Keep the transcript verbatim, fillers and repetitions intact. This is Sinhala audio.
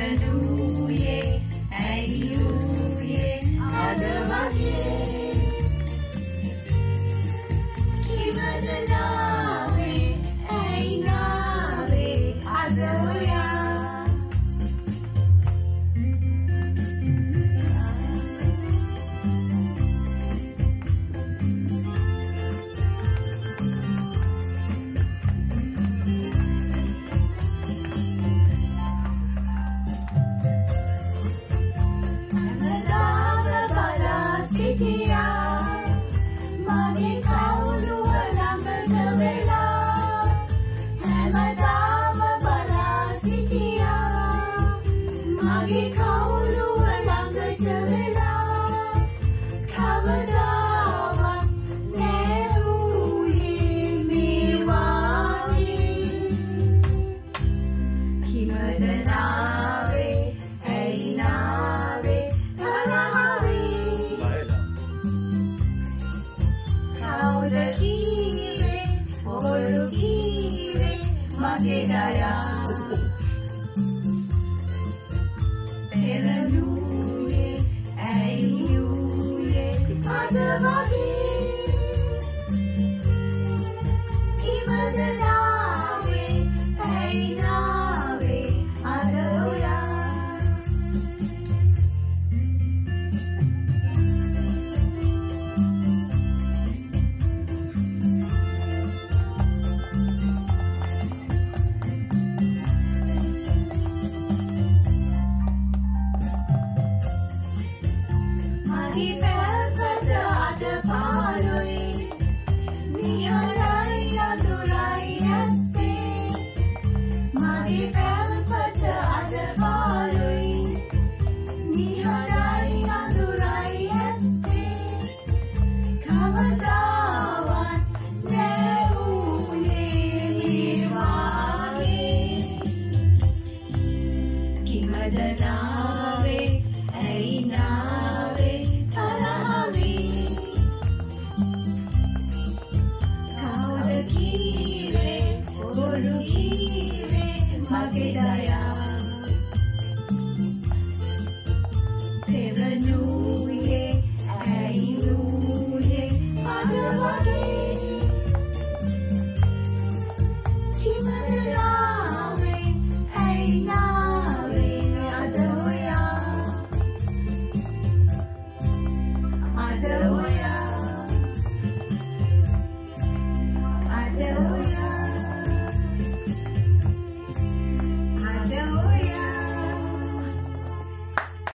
පෙරළුයේ ඇයියුයේ අද වගේ කිවද නාවේ ඇයි නාවේ අද ඔයා මගේ කවුළුව ළඟට වෙලා හැමදාම බලා සිටියා මගේ කවුළුව ළඟට වෙලා කවදාවත් නැරුවේ මේ වාගේ කිමද නාවේ ඇයි නාවේ කවුද කීවේ බොරු කීවේ මගේ දයා පෙරළුයේ ඇයියුයේ අද වගේ කිමද නාවේ ඇයි නාවේ අද ඔයා මගේ පැල්පත අද පාළුයි නිහඬයි අඳුරයි ඇත්තේ මගේ පැල්පත අද පාළුයි නිහඬයි අඳුරයි ඇත්තේ කවදාවත් නැවුනේ මේ වාගේ කිමද නාවේ ඇයි නාවේ කවුද කීවේ බොරු කීවේ මගේ දයා